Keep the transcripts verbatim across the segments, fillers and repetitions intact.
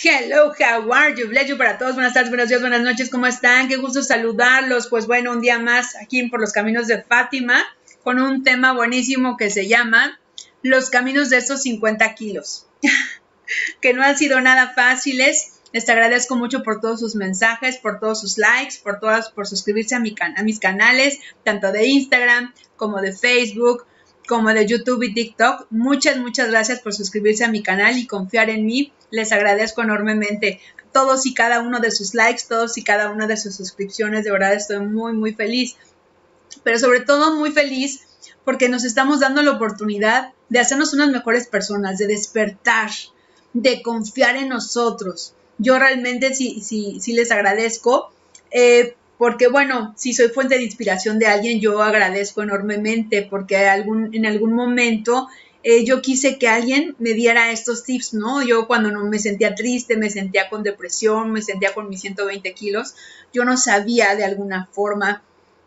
Hello, how are you? Bless you para todos. Buenas tardes, buenos días, buenas noches. ¿Cómo están? Qué gusto saludarlos. Pues bueno, un día más aquí por los caminos de Fátima con un tema buenísimo que se llama Los caminos de estos cincuenta kilos. Que no han sido nada fáciles. Les agradezco mucho por todos sus mensajes, por todos sus likes, por todas, por suscribirse a, mi can a mis canales, tanto de Instagram como de Facebook, como de YouTube y TikTok. Muchas, muchas gracias por suscribirse a mi canal y confiar en mí. Les agradezco enormemente todos y cada uno de sus likes, todos y cada una de sus suscripciones. De verdad estoy muy, muy feliz. Pero sobre todo muy feliz porque nos estamos dando la oportunidad de hacernos unas mejores personas, de despertar, de confiar en nosotros. Yo realmente sí, sí, sí les agradezco. Eh, Porque, bueno, si soy fuente de inspiración de alguien, yo agradezco enormemente porque algún, en algún momento eh, yo quise que alguien me diera estos tips, ¿no? Yo cuando no me sentía triste, me sentía con depresión, me sentía con mis ciento veinte kilos, yo no sabía de alguna forma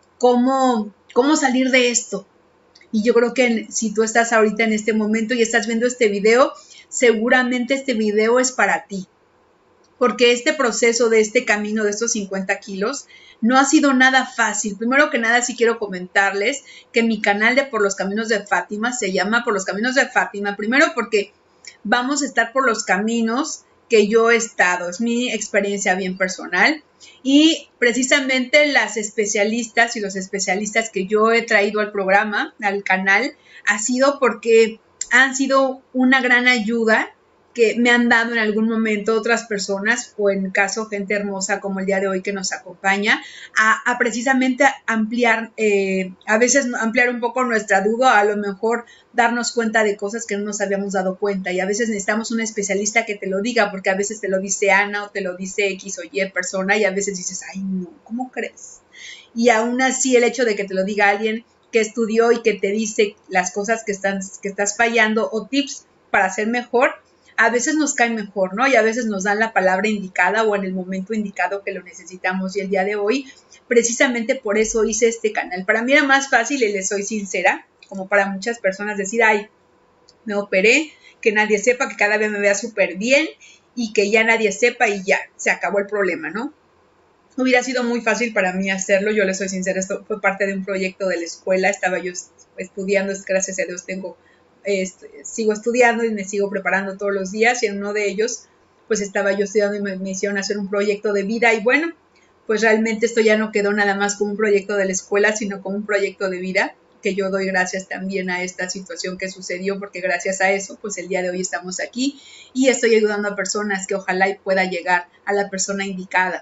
cómo, cómo salir de esto. Y yo creo que si tú estás ahorita en este momento y estás viendo este video, seguramente este video es para ti. Porque este proceso de este camino de estos cincuenta kilos no ha sido nada fácil. Primero que nada, sí quiero comentarles que mi canal de Por los Caminos de Fátima se llama Por los Caminos de Fátima. Primero porque vamos a estar por los caminos que yo he estado. Es mi experiencia bien personal. Y precisamente las especialistas y los especialistas que yo he traído al programa, al canal, ha sido porque han sido una gran ayuda que me han dado en algún momento otras personas, o en caso gente hermosa como el día de hoy que nos acompaña, a, a precisamente ampliar, eh, a veces ampliar un poco nuestra duda, a lo mejor darnos cuenta de cosas que no nos habíamos dado cuenta, y a veces necesitamos un especialista que te lo diga, porque a veces te lo dice Ana o te lo dice X o Y persona, y a veces dices, ay no, ¿cómo crees? Y aún así el hecho de que te lo diga alguien que estudió y que te dice las cosas que, están, que estás fallando o tips para ser mejor, a veces nos cae mejor, ¿no? Y a veces nos dan la palabra indicada o en el momento indicado que lo necesitamos. Y el día de hoy, precisamente por eso hice este canal. Para mí era más fácil, y les soy sincera, como para muchas personas, decir, ay, me operé, que nadie sepa, que cada vez me vea súper bien y que ya nadie sepa y ya, se acabó el problema, ¿no? Hubiera sido muy fácil para mí hacerlo, yo les soy sincera, esto fue parte de un proyecto de la escuela, estaba yo estudiando, gracias a Dios tengo... Este, sigo estudiando y me sigo preparando todos los días, y en uno de ellos pues estaba yo estudiando y me, me hicieron hacer un proyecto de vida, y bueno, pues realmente esto ya no quedó nada más como un proyecto de la escuela, sino como un proyecto de vida, que yo doy gracias también a esta situación que sucedió, porque gracias a eso pues el día de hoy estamos aquí y estoy ayudando a personas que ojalá y pueda llegar a la persona indicada.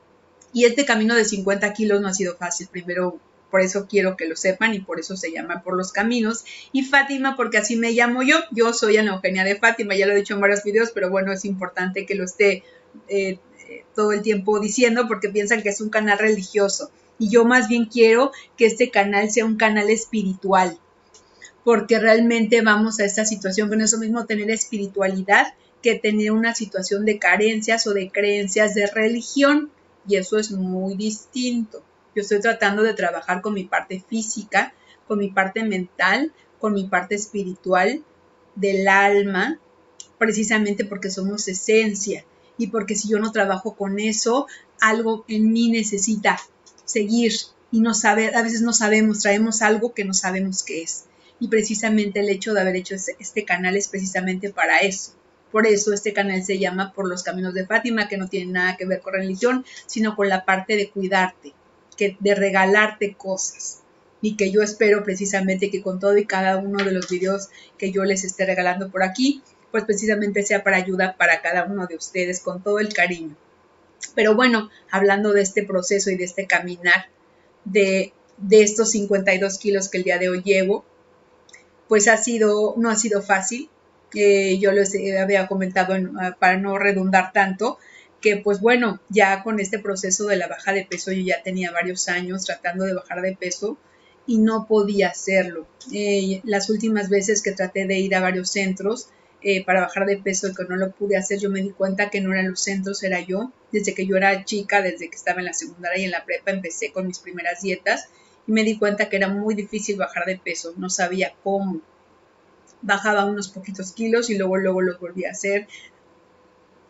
Y este camino de cincuenta kilos no ha sido fácil. Primero, por eso quiero que lo sepan, y por eso se llama Por los Caminos. Y Fátima, porque así me llamo yo. Yo soy Ana Eugenia de Fátima, ya lo he dicho en varios videos, pero bueno, es importante que lo esté eh, todo el tiempo diciendo, porque piensan que es un canal religioso. Y yo más bien quiero que este canal sea un canal espiritual, porque realmente vamos a esta situación, que no es lo mismo tener espiritualidad que tener una situación de carencias o de creencias de religión, y eso es muy distinto. Yo estoy tratando de trabajar con mi parte física, con mi parte mental, con mi parte espiritual del alma, precisamente porque somos esencia, y porque si yo no trabajo con eso, algo en mí necesita seguir, y no sabe, a veces no sabemos, traemos algo que no sabemos qué es, y precisamente el hecho de haber hecho este, este canal es precisamente para eso. Por eso este canal se llama Por los Caminos de Fátima, que no tiene nada que ver con religión, sino con la parte de cuidarte, que de regalarte cosas, y que yo espero precisamente que con todo y cada uno de los videos que yo les esté regalando por aquí, pues precisamente sea para ayuda para cada uno de ustedes, con todo el cariño. Pero bueno, hablando de este proceso y de este caminar de, de estos cincuenta y dos kilos que el día de hoy llevo, pues ha sido, no ha sido fácil. Eh, yo les había comentado, en, para no redundar tanto, que pues bueno, ya con este proceso de la baja de peso, yo ya tenía varios años tratando de bajar de peso y no podía hacerlo. Eh, las últimas veces que traté de ir a varios centros eh, para bajar de peso y que no lo pude hacer, yo me di cuenta que no eran los centros, era yo. Desde que yo era chica, desde que estaba en la secundaria y en la prepa, empecé con mis primeras dietas y me di cuenta que era muy difícil bajar de peso, no sabía cómo. Bajaba unos poquitos kilos y luego, luego los volví a hacer.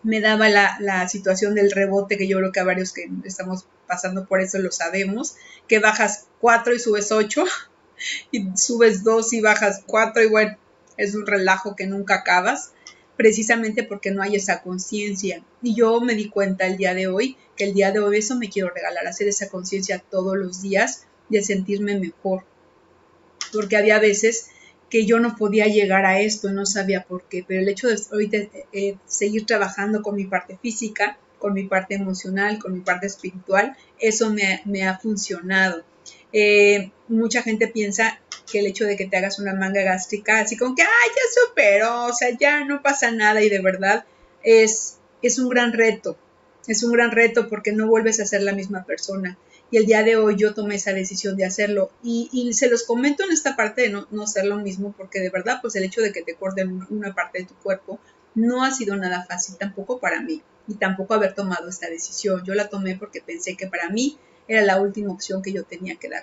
me daba la, la situación del rebote, que yo creo que a varios que estamos pasando por eso lo sabemos, que bajas cuatro y subes ocho, y subes dos y bajas cuatro, y bueno, es un relajo que nunca acabas, precisamente porque no hay esa conciencia. Y yo me di cuenta el día de hoy, que el día de hoy eso me quiero regalar, hacer esa conciencia todos los días de sentirme mejor, porque había veces que yo no podía llegar a esto, no sabía por qué, pero el hecho de ahorita eh, seguir trabajando con mi parte física, con mi parte emocional, con mi parte espiritual, eso me, me ha funcionado. Eh, mucha gente piensa que el hecho de que te hagas una manga gástrica, así como que, ¡ay, ya superó! O sea, ya no pasa nada, y de verdad es, es un gran reto, es un gran reto porque no vuelves a ser la misma persona. Y el día de hoy yo tomé esa decisión de hacerlo. Y, y se los comento en esta parte de no, no ser lo mismo, porque de verdad, pues el hecho de que te corten una parte de tu cuerpo no ha sido nada fácil, tampoco para mí, y tampoco haber tomado esta decisión. Yo la tomé porque pensé que para mí era la última opción que yo tenía que dar.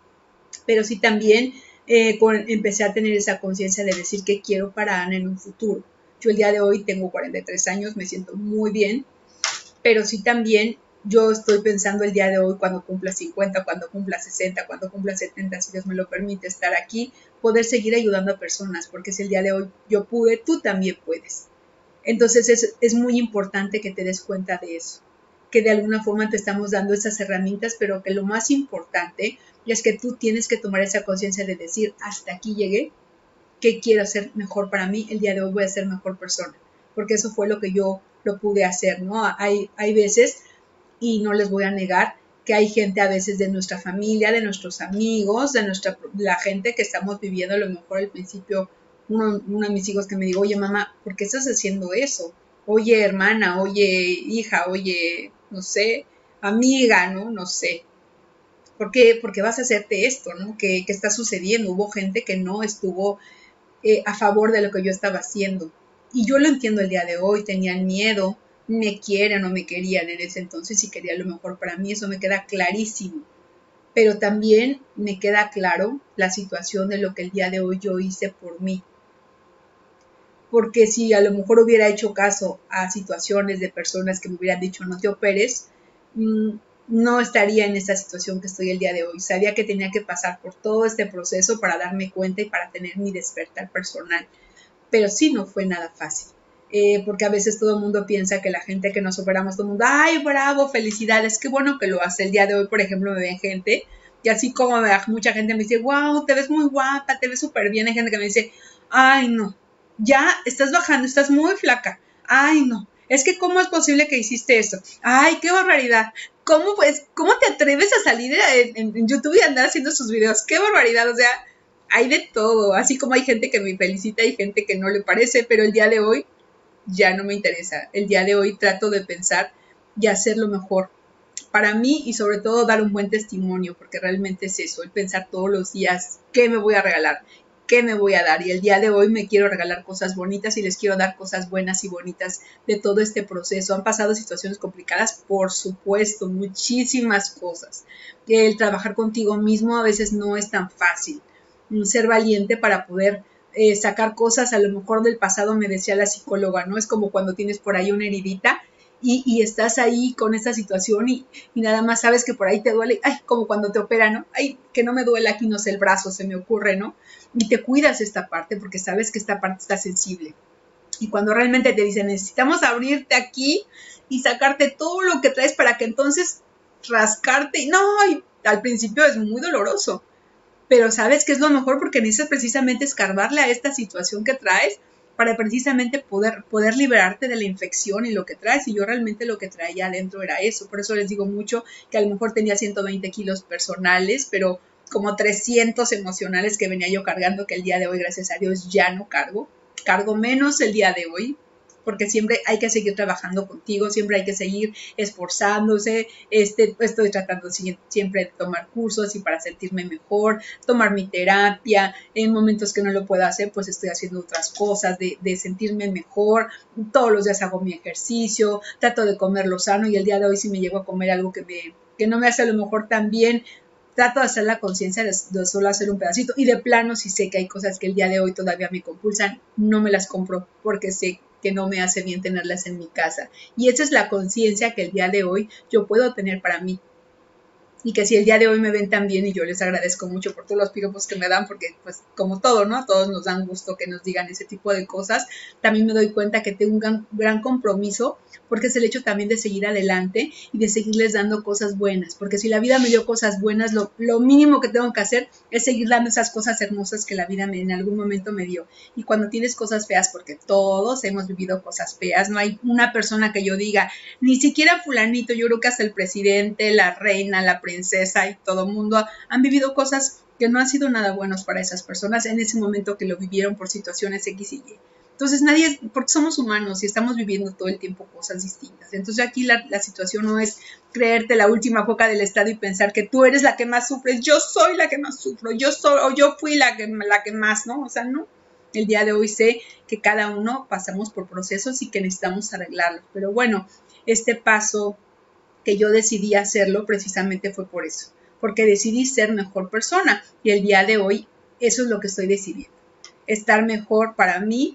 Pero sí también eh, con, empecé a tener esa conciencia de decir qué quiero para Ana en un futuro. Yo el día de hoy tengo cuarenta y tres años, me siento muy bien, pero sí también yo estoy pensando el día de hoy, cuando cumpla cincuenta, cuando cumpla sesenta, cuando cumpla setenta, si Dios me lo permite, estar aquí, poder seguir ayudando a personas, porque si el día de hoy yo pude, tú también puedes. Entonces es, es muy importante que te des cuenta de eso, que de alguna forma te estamos dando esas herramientas, pero que lo más importante es que tú tienes que tomar esa conciencia de decir, hasta aquí llegué, ¿qué quiero hacer mejor para mí? El día de hoy voy a ser mejor persona, porque eso fue lo que yo lo pude hacer, ¿no? Hay, hay veces, y no les voy a negar, que hay gente a veces de nuestra familia, de nuestros amigos, de nuestra, la gente que estamos viviendo, a lo mejor al principio, uno, uno de mis hijos que me dijo, oye mamá, ¿por qué estás haciendo eso? Oye hermana, oye hija, oye, no sé, amiga, ¿no? No sé. ¿Por qué? Porque vas a hacerte esto, ¿no? ¿Qué, qué está sucediendo? Hubo gente que no estuvo eh, a favor de lo que yo estaba haciendo. Y yo lo entiendo el día de hoy, tenían miedo, me quieren o me querían en ese entonces y quería lo mejor para mí, eso me queda clarísimo. Pero también me queda claro la situación de lo que el día de hoy yo hice por mí. Porque si a lo mejor hubiera hecho caso a situaciones de personas que me hubieran dicho no te operes, mmm, no estaría en esta situación que estoy el día de hoy. Sabía que tenía que pasar por todo este proceso para darme cuenta y para tener mi despertar personal. Pero sí no fue nada fácil. Eh, porque a veces todo el mundo piensa que la gente que nos operamos, todo el mundo, ¡ay, bravo, felicidades! Qué bueno que lo hace. El día de hoy, por ejemplo, me ven gente, y así como me, mucha gente me dice, wow, te ves muy guapa, te ves súper bien. Hay gente que me dice, ¡ay, no! Ya estás bajando, estás muy flaca. ¡Ay, no! Es que ¿cómo es posible que hiciste eso? ¡Ay, qué barbaridad! ¿Cómo, pues, ¿cómo te atreves a salir en, en, en YouTube y andar haciendo sus videos? ¡Qué barbaridad! O sea, hay de todo. Así como hay gente que me felicita y gente que no le parece, pero el día de hoy ya no me interesa. El día de hoy trato de pensar y hacer lo mejor para mí y sobre todo dar un buen testimonio, porque realmente es eso, el pensar todos los días qué me voy a regalar, qué me voy a dar. Y el día de hoy me quiero regalar cosas bonitas y les quiero dar cosas buenas y bonitas de todo este proceso. Han pasado situaciones complicadas, por supuesto, muchísimas cosas. El trabajar contigo mismo a veces no es tan fácil. Ser valiente para poder eh, sacar cosas a lo mejor del pasado, me decía la psicóloga, ¿no? Es como cuando tienes por ahí una heridita y, y estás ahí con esta situación y, y nada más sabes que por ahí te duele, ay, como cuando te operan, ¿no? Ay, que no me duele aquí, no sé, el brazo, se me ocurre, ¿no? Y te cuidas esta parte porque sabes que esta parte está sensible. Y cuando realmente te dicen, necesitamos abrirte aquí y sacarte todo lo que traes para que entonces rascarte, no, y al principio es muy doloroso, pero sabes que es lo mejor porque necesitas precisamente escarbarle a esta situación que traes para precisamente poder, poder liberarte de la infección y lo que traes. Y yo realmente lo que traía adentro era eso. Por eso les digo mucho que a lo mejor tenía ciento veinte kilos personales, pero como trescientos emocionales que venía yo cargando, que el día de hoy, gracias a Dios, ya no cargo. Cargo menos el día de hoy, porque siempre hay que seguir trabajando contigo, siempre hay que seguir esforzándose. Este, estoy tratando siempre de tomar cursos y para sentirme mejor, tomar mi terapia. En momentos que no lo puedo hacer, pues estoy haciendo otras cosas de, de sentirme mejor. Todos los días hago mi ejercicio, trato de comer lo sano y el día de hoy si me llego a comer algo que, me, que no me hace a lo mejor tan bien, trato de hacer la conciencia de, de solo hacer un pedacito y de plano si sé que hay cosas que el día de hoy todavía me compulsan, no me las compro porque sé que no me hace bien tenerlas en mi casa. Y esa es la conciencia que el día de hoy yo puedo tener para mí. Y que si el día de hoy me ven tan bien, y yo les agradezco mucho por todos los piropos que me dan, porque pues como todo, ¿no? A todos nos dan gusto que nos digan ese tipo de cosas. También me doy cuenta que tengo un gran, gran compromiso, porque es el hecho también de seguir adelante y de seguirles dando cosas buenas, porque si la vida me dio cosas buenas, lo, lo mínimo que tengo que hacer es seguir dando esas cosas hermosas que la vida me, en algún momento me dio. Y cuando tienes cosas feas, porque todos hemos vivido cosas feas, no hay una persona que yo diga, ni siquiera fulanito, yo creo que hasta el presidente, la reina, la princesa y todo el mundo han vivido cosas que no han sido nada buenos para esas personas en ese momento que lo vivieron por situaciones X y Y. Entonces nadie, porque somos humanos y estamos viviendo todo el tiempo cosas distintas. Entonces aquí la, la situación no es creerte la última coca del estado y pensar que tú eres la que más sufres, yo soy la que más sufro, yo soy, o yo fui la que, la que más, ¿no? O sea, no. El día de hoy sé que cada uno pasamos por procesos y que necesitamos arreglarlos. Pero bueno, este paso que yo decidí hacerlo precisamente fue por eso, porque decidí ser mejor persona y el día de hoy eso es lo que estoy decidiendo, estar mejor para mí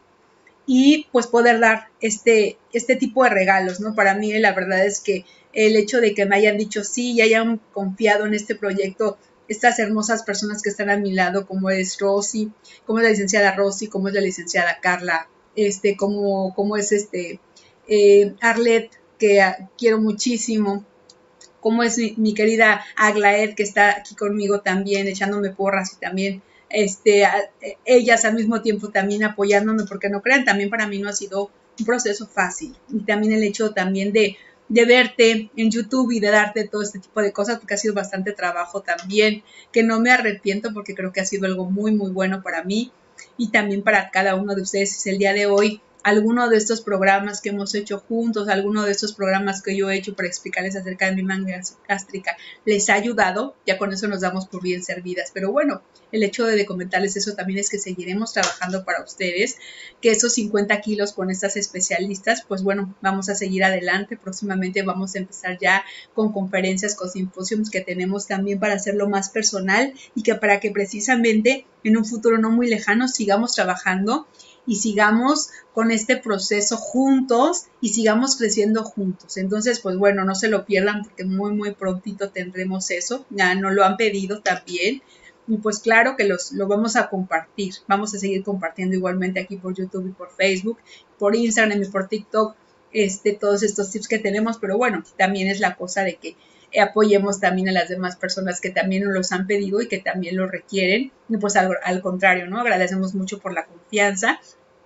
y pues poder dar este, este tipo de regalos, ¿no? Para mí la verdad es que el hecho de que me hayan dicho sí y hayan confiado en este proyecto, estas hermosas personas que están a mi lado, como es Rosy, como es la licenciada Rosy, como es la licenciada Carla, este, como, como es este eh, Arlet, que quiero muchísimo, como es mi, mi querida Aglaed, que está aquí conmigo también, echándome porras y también este, a, ellas al mismo tiempo también apoyándome, porque no crean, también para mí no ha sido un proceso fácil. Y también el hecho también de, de verte en YouTube y de darte todo este tipo de cosas, porque ha sido bastante trabajo también, que no me arrepiento porque creo que ha sido algo muy, muy bueno para mí y también para cada uno de ustedes. El día de hoy alguno de estos programas que hemos hecho juntos, alguno de estos programas que yo he hecho para explicarles acerca de mi manga gástrica, les ha ayudado, ya con eso nos damos por bien servidas. Pero bueno, el hecho de comentarles eso también es que seguiremos trabajando para ustedes, que esos cincuenta kilos con estas especialistas, pues bueno, vamos a seguir adelante. Próximamente vamos a empezar ya con conferencias, con simposios que tenemos también para hacerlo más personal y que para que precisamente en un futuro no muy lejano sigamos trabajando y sigamos con este proceso juntos y sigamos creciendo juntos. Entonces, pues bueno, no se lo pierdan porque muy, muy prontito tendremos eso. Ya nos lo han pedido también. Y pues claro que los, lo vamos a compartir. Vamos a seguir compartiendo igualmente aquí por YouTube y por Facebook, por Instagram y por TikTok, este, todos estos tips que tenemos. Pero bueno, también es la cosa de que apoyemos también a las demás personas que también nos los han pedido y que también lo requieren. Y pues al, al contrario, ¿no? Agradecemos mucho por la confianza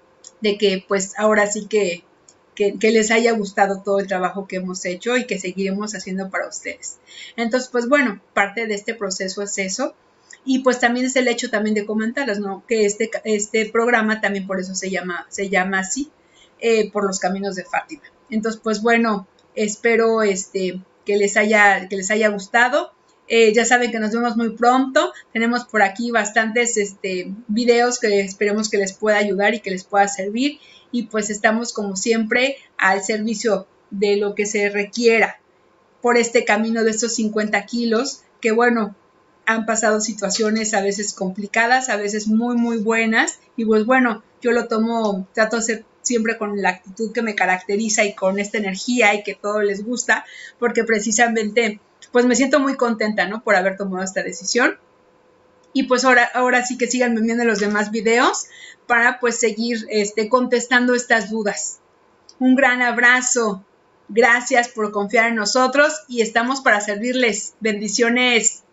de que pues ahora sí que, que, que les haya gustado todo el trabajo que hemos hecho y que seguiremos haciendo para ustedes. Entonces, pues bueno, parte de este proceso es eso. Y pues también es el hecho también de comentarles, ¿no? Que este, este programa también por eso se llama, se llama así, eh, por los caminos de Fátima. Entonces, pues bueno, espero este, que, les haya, que les haya gustado. Eh, ya saben que nos vemos muy pronto. Tenemos por aquí bastantes este, videos que esperemos que les pueda ayudar y que les pueda servir. Y pues estamos como siempre al servicio de lo que se requiera por este camino de estos cincuenta kilos, que bueno, han pasado situaciones a veces complicadas, a veces muy, muy buenas. Y pues bueno, yo lo tomo, trato de ser siempre con la actitud que me caracteriza y con esta energía y que todo les gusta, porque precisamente pues me siento muy contenta, ¿no? Por haber tomado esta decisión. Y pues ahora, ahora sí que sigan viendo los demás videos para pues seguir este, contestando estas dudas. Un gran abrazo. Gracias por confiar en nosotros y estamos para servirles. Bendiciones.